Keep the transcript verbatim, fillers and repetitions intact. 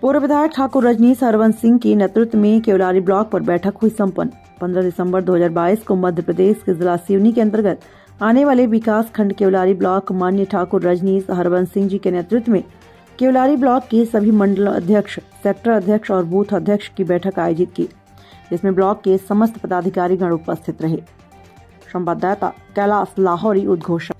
पूर्व विधायक ठाकुर रजनीश हरवंश सिंह के नेतृत्व में केवलारी ब्लॉक पर बैठक हुई संपन्न। पंद्रह दिसंबर दो हज़ार बाईस को मध्य प्रदेश के जिला सिवनी के अंतर्गत आने वाले विकास खंड केवलारी ब्लॉक माननीय ठाकुर रजनीश हरवंश सिंह जी के नेतृत्व में केवलारी ब्लॉक के सभी मंडल अध्यक्ष, सेक्टर अध्यक्ष और बूथ अध्यक्ष की बैठक आयोजित की, जिसमें ब्लॉक के समस्त पदाधिकारी गण उपस्थित रहे। संवाददाता कैलाश लाहौरी उद्घोषणा।